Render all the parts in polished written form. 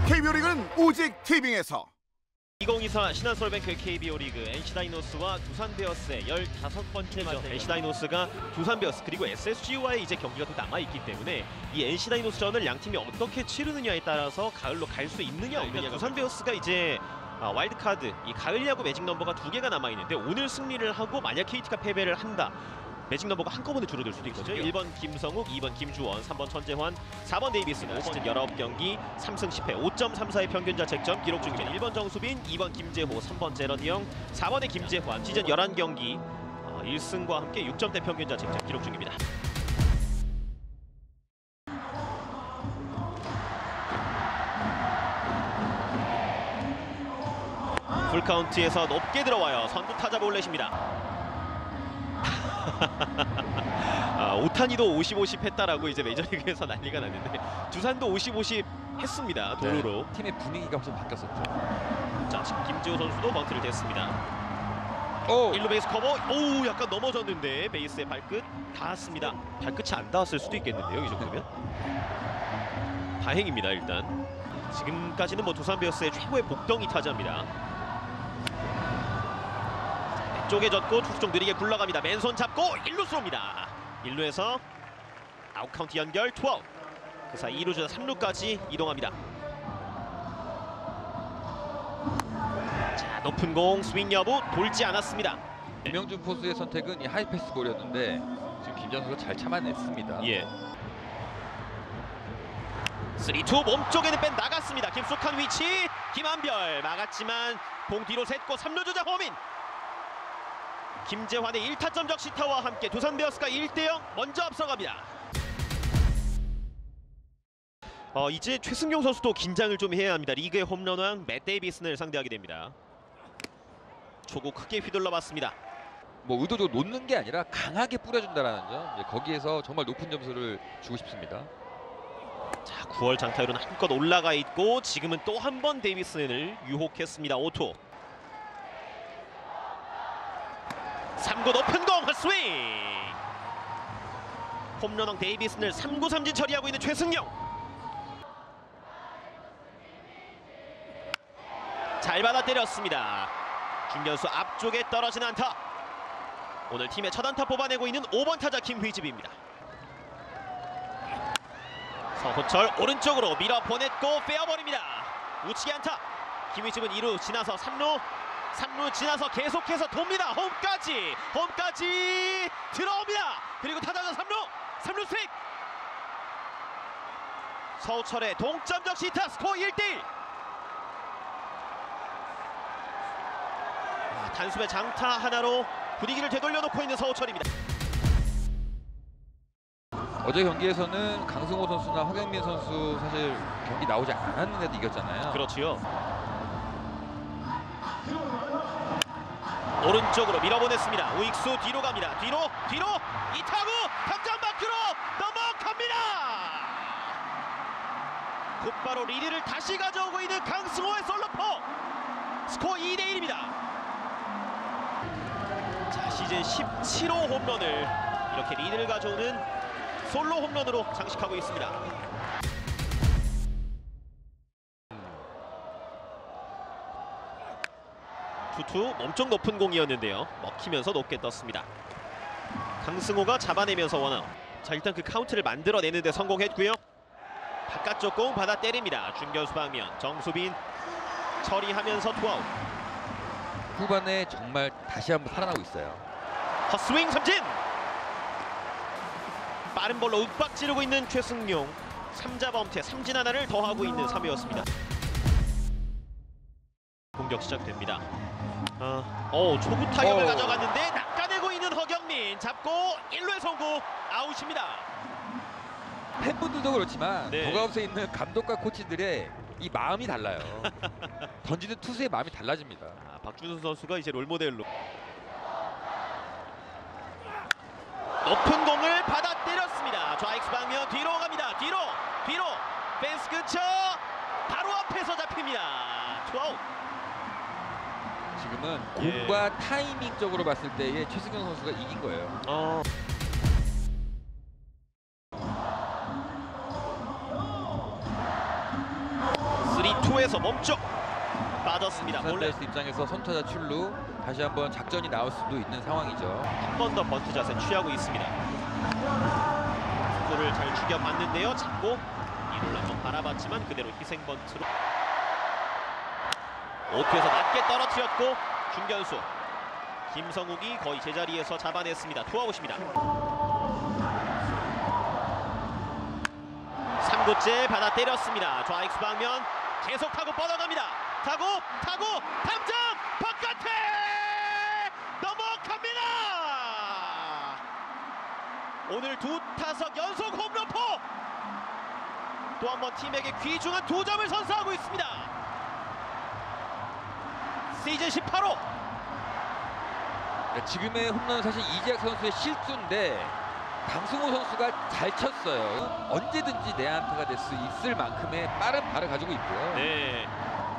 KBO 리그는 오직 티빙에서. 2024 신한솔뱅크 KBO 리그 NC 다이노스와 두산 베어스의 15번째 만전. NC 다이노스가 두산 베어스 그리고 SSG와의 이제 경기가 또 남아있기 때문에 이 NC 다이노스전을 양 팀이 어떻게 치르느냐에 따라서 가을로 갈 수 있느냐 없느냐. 두산 베어스가 이제 와일드카드, 이 가을 야구 매직 넘버가 2개가 남아있는데 오늘 승리를 하고 만약 KT가 패배를 한다, 매직 넘버가 한꺼번에 줄어들 수도 있거든요. 1번 김성욱, 2번 김주원, 3번 천재환, 4번 데이비스. 시즌 19경기 3승 10패 5.34의 평균 자책점 기록 중입니다. 1번 정수빈, 2번 김재호, 3번 제러디영, 4번의 김재환. 시즌 11경기 1승과 함께 6점대 평균 자책점 기록 중입니다. 풀카운트에서 높게 들어와요. 선두 타자 볼넷입니다. 오타니도 50-50 했다라고 이제 메이저리그에서 난리가 났는데 두산도 50-50 했습니다. 도루로. 네, 팀의 분위기가 확실히 바뀌었었죠. 자, 지금 김지호 선수도 번트를 댔습니다. 오! 1루 베이스 커버. 오, 약간 넘어졌는데 베이스에 발끝 닿았습니다. 발끝이 안 닿았을 수도 있겠는데요, 이 정도면. 다행입니다. 일단 지금까지는 뭐 두산 베어스의 최고의 복덩이 타자입니다. 쪼개졌고 투수 쪽 느리게 굴러갑니다. 맨손 잡고 1루수로입니다. 1루에서 아웃카운트 연결, 투아웃. 그 사이 2루 주자 3루까지 이동합니다. 자, 높은 공 스윙 여부 돌지 않았습니다. 김명준 포수의 선택은 이 하이패스 볼이었는데 지금 김정수가 잘 참아냈습니다. 예. 3-2 몸쪽에는 뺀 나갔습니다. 깊숙한 위치 김한별 막았지만 공 뒤로 샜고 3루 주자 허민. 김재환의 1타점 적시타와 함께 두산 베어스가 1대0 먼저 앞서갑니다. 이제 최승용 선수도 긴장을 좀 해야 합니다. 리그의 홈런왕 맷 데이비슨을 상대하게 됩니다. 초구 크게 휘둘러 봤습니다. 뭐 의도적으로 놓는 게 아니라 강하게 뿌려준다라는 점, 거기에서 정말 높은 점수를 주고 싶습니다. 자, 9월 장타율은 한껏 올라가 있고 지금은 또 한 번 데이비슨을 유혹했습니다. 5투. 3구 높은 공 헛스윙. 홈런왕 데이비슨을 3구 삼진 처리하고 있는 최승용. 잘 받아 때렸습니다. 중견수 앞쪽에 떨어진 안타. 오늘 팀의 첫 안타 뽑아내고 있는 5번 타자 김휘집입니다. 서호철 오른쪽으로 밀어 보냈고 빼어버립니다. 우측에 안타. 김휘집은 2루 지나서 3루 지나서 계속해서 돕니다. 홈까지 들어옵니다. 그리고 타자는 3루 스윙. 서우철의 동점 적시타. 스코어 1대1. 단숨에 장타 하나로 분위기를 되돌려놓고 있는 서우철입니다. 어제 경기에서는 강승호 선수나 황영민 선수 사실 경기 나오지 않았는데도 이겼잖아요. 그렇지요. 오른쪽으로 밀어보냈습니다. 우익수 뒤로 갑니다. 뒤로 이 타구 탑장 밖으로 넘어갑니다. 곧바로 리드를 다시 가져오고 있는 강승호의 솔로포. 스코어 2대1입니다. 자, 시즌 17호 홈런을 이렇게 리드를 가져오는 솔로 홈런으로 장식하고 있습니다. 투투 몸쪽 높은 공이었는데요. 먹히면서 높게 떴습니다. 강승호가 잡아내면서 원아웃. 자, 일단 그 카운트를 만들어내는데 성공했고요. 바깥쪽 공 받아 때립니다. 중견수 방면 정수빈 처리하면서 투아웃. 후반에 정말 다시 한번 살아나고 있어요. 헛스윙 삼진. 빠른 볼로 윽박 지르고 있는 최승용. 3자 범퇴 삼진 하나를 더하고 있는 3회였습니다. 공격 시작됩니다. 초구 타격을 가져갔는데 낚아내고 있는 허경민. 잡고 1루에 송구. 아웃입니다. 팬분들도 그렇지만 네. 더가웃에 있는 감독과 코치들의 이 마음이 달라요. 던지는 투수의 마음이 달라집니다. 박준선 선수가 이제 롤모델로 높은 공을 받아 때렸습니다. 좌익수 방면 뒤로 갑니다. 뒤로 펜스 근처 바로 앞에서 잡힙니다. 투아웃. 지금은 공과 타이밍적으로 봤을 때의 최승용 선수가 이긴 거예요. 3-2 투에서 멈춰 빠졌습니다. 몰래 두산 베어스 입장에서 선타자 출루 다시 한번 작전이 나올 수도 있는 상황이죠. 한 번 더 번트 자세 취하고 있습니다. 속도를 잘 죽여봤는데요. 잡고 2루를 한번 바라봤지만 그대로 희생 번트로 5투에서 낮게 떨어뜨렸고 중견수 김성욱이 거의 제자리에서 잡아냈습니다. 투아웃입니다. 3구째 받아 때렸습니다. 좌익수 방면 계속 타고 뻗어갑니다. 타고 탐장 바깥에 넘어갑니다. 오늘 두 타석 연속 홈런포 또 한 번 팀에게 귀중한 2점을 선사하고 있습니다. 시즌 18호. 지금의 홈런은 사실 이재학 선수의 실수인데 강승호 선수가 잘 쳤어요. 언제든지 내 안타가 될 수 있을 만큼의 빠른 발을 가지고 있고요. 네.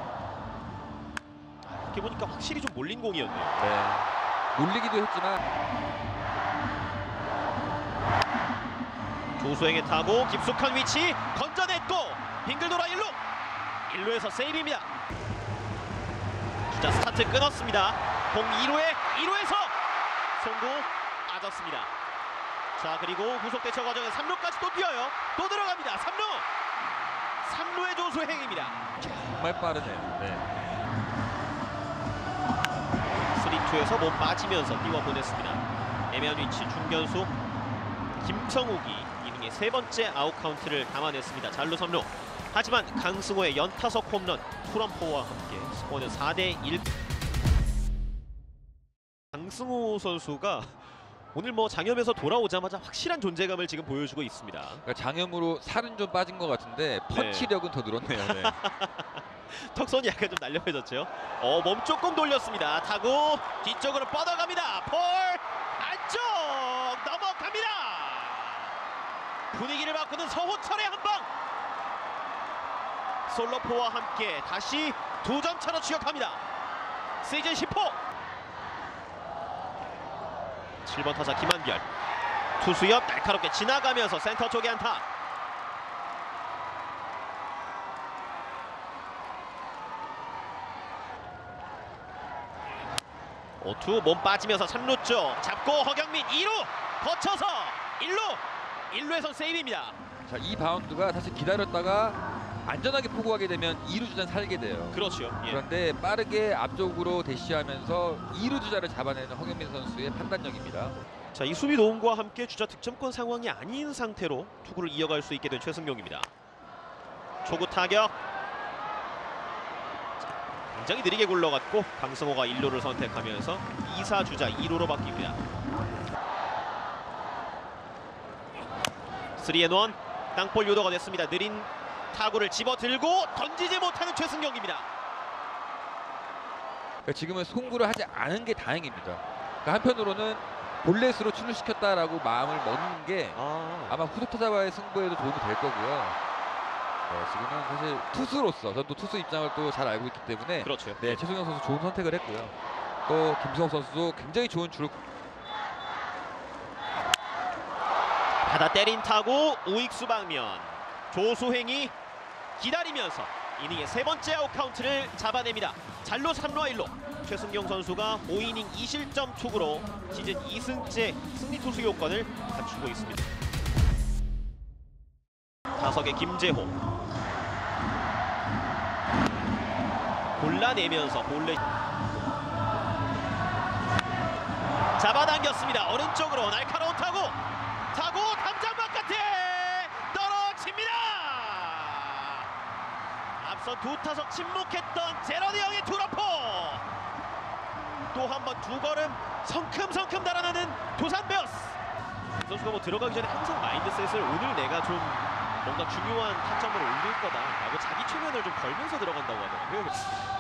이렇게 보니까 확실히 좀 몰린 공이었네요. 네. 몰리기도 했지만 조수행에 타고 깊숙한 위치 건져냈고 빙글 돌아 1루에서 세이브입니다. 주자 스타트 끊었습니다. 공 2루에서 송구 빠졌습니다. 자, 그리고 후속 대처 과정에 3루까지 또 뛰어요. 또 들어갑니다. 3루의 조수행입니다. 정말 빠르네요. 네. 3-2에서 몸 빠지면서 띄워보냈습니다. 애매한 위치 중견수 김성욱이 이닝의 세 번째 아웃 카운트를 담아냈습니다. 잘루 3루. 하지만 강승호의 연타석 홈런 투런포와 함께 스코어는 4대1. 강승호 선수가 오늘 뭐 장염에서 돌아오자마자 확실한 존재감을 지금 보여주고 있습니다. 그러니까 장염으로 살은 좀 빠진 것 같은데 펀치력은 더 늘었네요. 네. 턱선이 약간 좀 날렵해졌죠. 몸쪽 공 돌렸습니다. 타고 뒤쪽으로 뻗어갑니다. 폴 안쪽 넘어갑니다. 분위기를 바꾸는 서호철의 한방. 솔로포와 함께 다시 2점 차로 추격합니다. 시즌 10호. 7번 타자 김한별. 투수 옆 날카롭게 지나가면서 센터 쪽에 안타. 5투 몸 빠지면서 3루 쪽 잡고 허경민 2루 거쳐서 1루에선 세이브입니다. 자, 이 바운드가 사실 기다렸다가 안전하게 포고 가게 되면 2루 주자는 살게 돼요. 그렇죠. 예. 그런데 빠르게 앞쪽으로 대시하면서 2루 주자를 잡아내는 허경민 선수의 판단력입니다. 자, 이 수비 도움과 함께 주자 득점권 상황이 아닌 상태로 투구를 이어갈 수 있게 된 최승용입니다. 초구 타격. 굉장히 느리게 굴러갔고 강승호가 1루를 선택하면서 2사 주자 2루로 바뀝니다. 3&1 땅볼 유도가 됐습니다. 느린 타구를 집어들고 던지지 못하는 최승용입니다. 그러니까 지금은 송구를 하지 않은 게 다행입니다. 그러니까 한편으로는 볼넷으로 출루시켰다라고 마음을 먹는 게 아마 후속 타자와의 승부에도 도움이 될 거고요. 네, 지금은 사실 투수로서 저도 투수 입장을 또 잘 알고 있기 때문에 그렇죠. 네, 최승용 선수 좋은 선택을 했고요. 또 김승호 선수도 굉장히 좋은 주루. 받아 때린 타구 우익수 방면. 조수행이 기다리면서 이닝의 세 번째 아웃 카운트를 잡아냅니다. 잘루 3루와 1루. 최승용 선수가 5이닝 2실점 투구로 시즌 2승째 승리 투수 요건을 갖추고 있습니다. 타석의 김재호. 골라내면서 볼넷 잡아당겼습니다. 오른쪽으로 날카로운 타구 담장 바깥에 떨어집니다. 앞선 두 타석 침묵했던 제러드 형의 투런포. 또 한 번 두 걸음 성큼성큼 달아나는 두산 베어스. 이 선수가 뭐 들어가기 전에 항상 마인드셋을 오늘 내가 좀 뭔가 중요한 타점을 올릴 거다라고 자기 최면을 좀 걸면서 들어간다고 하더라고요.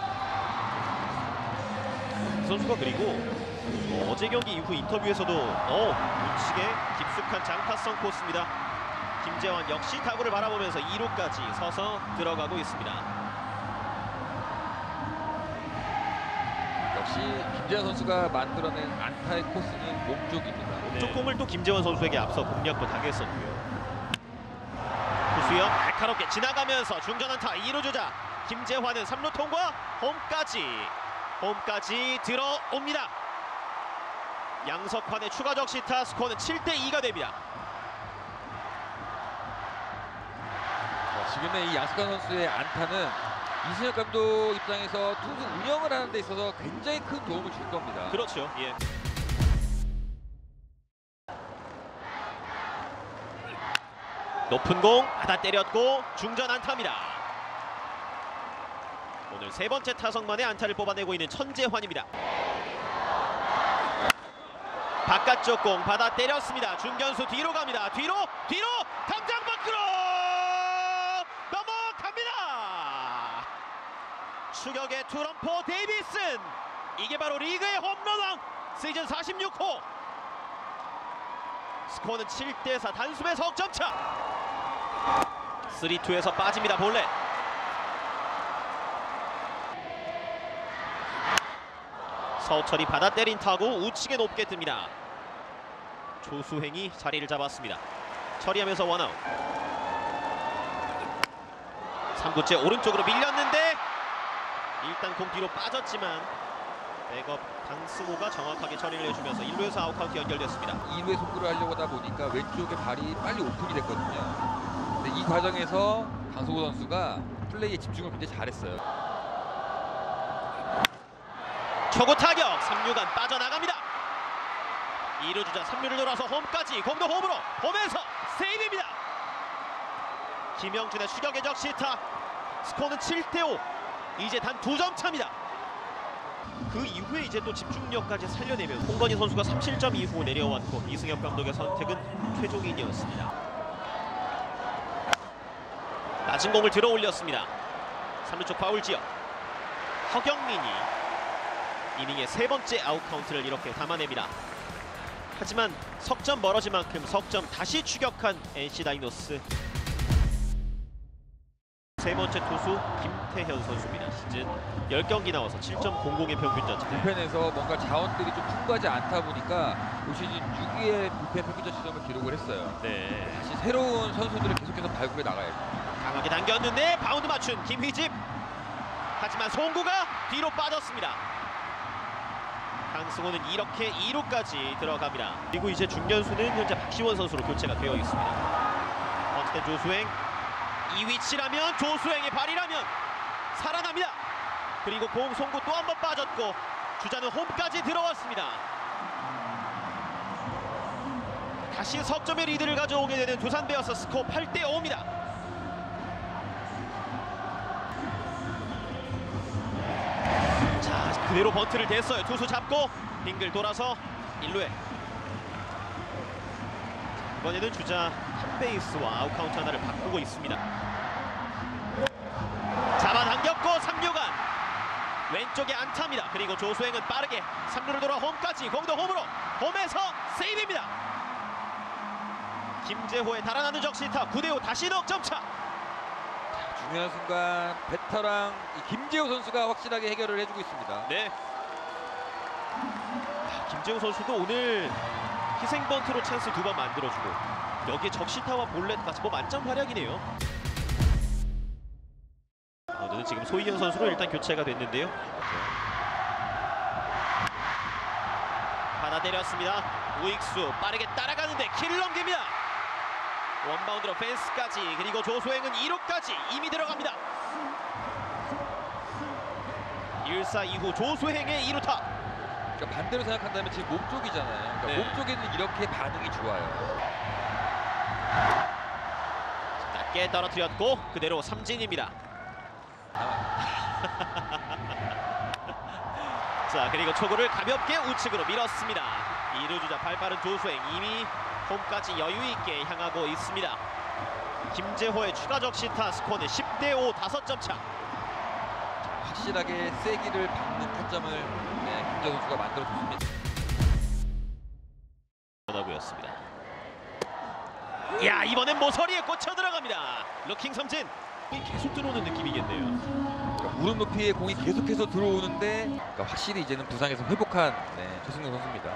이 선수가 그리고 어제 경기 이후 인터뷰에서도 우측에 깊숙한 장타성 코스입니다. 김재환 역시 타구를 바라보면서 2루까지 서서 들어가고 있습니다. 역시 김재환 선수가 만들어낸 안타의 코스는 몸쪽입니다. 몸쪽 공을 또 김재환 선수에게 앞서 공략도 당했었고요. 투수 옆 날카롭게 지나가면서 중전 안타 2루 주자 김재환은 3루 통과, 홈까지 들어옵니다. 양석환의 추가 적시타, 스코어는 7대2가 됩니다. 지금의 이 양석환 선수의 안타는 이승엽 감독 입장에서 투수 운영을 하는 데 있어서 굉장히 큰 도움을 줄 겁니다. 그렇죠. 예. 높은 공 받아 때렸고 중전 안타입니다. 오늘 세 번째 타석만에 안타를 뽑아내고 있는 천재환입니다. 바깥쪽 공 받아 때렸습니다. 중견수 뒤로 갑니다. 뒤로 담장 밖으로 넘어갑니다. 추격의 투런포 데이비슨, 이게 바로 리그의 홈런왕, 시즌 46호. 스코어는 7대4, 단숨에 석점차. 3-2에서 빠집니다. 볼넷. 서철이 받아 때린 타구 우측에 높게 뜹니다. 조수행이 자리를 잡았습니다. 처리하면서 원아웃. 3구째 오른쪽으로 밀렸는데 일단 공 뒤로 빠졌지만 백업 강승호가 정확하게 처리를 해주면서 1루에서 아웃 카운트 연결됐습니다. 2루에 송구를 하려고 하다 보니까 왼쪽에 발이 빨리 오픈이 됐거든요. 근데 이 과정에서 강승호 선수가 플레이에 집중을 굉장히 잘했어요. 초구 타격, 3루간 빠져나갑니다. 2루 주자 3루를 돌아서 홈까지, 공도 홈으로, 홈에서 세이브입니다. 김영준의 추격의 적시타. 스코어는 7대5, 이제 단 2점 차입니다. 그 이후에 이제 또 집중력까지 살려내면 홍건희 선수가 3실점 이후 내려왔고 이승엽 감독의 선택은 최종인이었습니다. 낮은 공을 들어 올렸습니다. 3루 쪽 파울 지역. 허경민이 이닝의 세 번째 아웃 카운트를 이렇게 담아냅니다. 하지만 석점 멀어진 만큼 석점 다시 추격한 NC 다이노스. 세 번째 투수 김태현 선수입니다. 시즌 10경기 나와서 7.00의 평균 자책. 불펜에서 뭔가 자원들이 좀 풍부하지 않다 보니까 올 시즌 6위의 불펜 평균 자책점을 기록을 했어요. 네. 다시 새로운 선수들을 계속해서 발굴해 나가야죠. 강하게 당겼는데 바운드 맞춘 김휘집. 하지만 송구가 뒤로 빠졌습니다. 강승호는 이렇게 2루까지 들어갑니다. 그리고 이제 중견수는 현재 박시원 선수로 교체가 되어 있습니다. 번트된 조수행, 이 위치라면 조수행의 발이라면 살아납니다. 그리고 공 송구 또 한 번 빠졌고 주자는 홈까지 들어왔습니다. 다시 석점의 리드를 가져오게 되는 두산 베어스, 스코어 8대5입니다. 자, 그대로 번트를 댔어요. 투수 잡고 빙글 돌아서 1루에. 이번에는 주자 한 베이스와 아웃 카운트 하나를 바꾸고 있습니다. 잡아당겼고 3루간 왼쪽에 안타입니다. 그리고 조수행은 빠르게 3루를 돌아 홈까지, 공도 홈으로, 홈에서 세이브입니다. 김재호의 달아나는 적시타, 9대5 다시 넉점차. 중요한 순간 베테랑 김재호 선수가 확실하게 해결을 해주고 있습니다. 네. 김재호 선수도 오늘 희생 번트로 찬스 2번 만들어주고 여기에 적시타와 볼넷까지 뭐 만점 활약이네요. 오늘은 지금 소희연 선수로 일단 교체가 됐는데요. 받아 때렸습니다. 우익수 빠르게 따라가는데 키를 넘깁니다. 원바운드로 펜스까지, 그리고 조소행은 2루까지 이미 들어갑니다. 1사 이후 조소행의 2루타. 그러니까 반대로 생각한다면 지금 몸쪽이잖아요. 그러니까 네. 몸쪽에는 이렇게 반응이 좋아요. 낮게 떨어뜨렸고 그대로 삼진입니다. 자, 그리고 초구를 가볍게 우측으로 밀었습니다. 2루 주자 발빠른 조수행, 이미 홈까지 여유있게 향하고 있습니다. 김재호의 추가 적시타, 스코어는 10대5 5점 차. 확실하게 세기를 받는 타점을 김재호 선수가 만들어줬습니다. 보였습니다. 야, 이번엔 모서리에 꽂혀 들어갑니다. 루킹 삼진. 계속 들어오는 느낌이겠네요. 그러니까 무릎 높이의 공이 계속해서 들어오는데 그러니까 확실히 이제는 부상에서 회복한 최승용 선수입니다.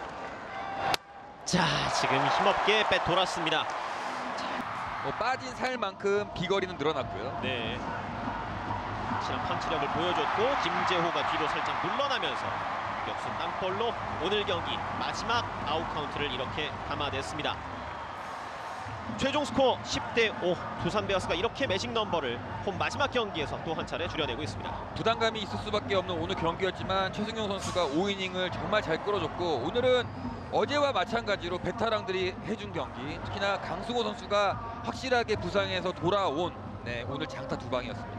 자, 지금 힘없게 빼 돌았습니다. 빠진 살만큼 비거리는 늘어났고요. 네. 확실한 펀치력을 보여줬고 김재호가 뒤로 살짝 물러나면서 역수 땅볼로 오늘 경기 마지막 아웃 카운트를 이렇게 담아냈습니다. 최종 스코어 10대5. 두산 베어스가 이렇게 매직 넘버를 홈 마지막 경기에서 또 한 차례 줄여내고 있습니다. 부담감이 있을 수밖에 없는 오늘 경기였지만 최승용 선수가 5이닝을 정말 잘 끌어줬고 오늘은 어제와 마찬가지로 베테랑들이 해준 경기, 특히나 강승호 선수가 확실하게 부상에서 돌아온 오늘 장타 두 방이었습니다.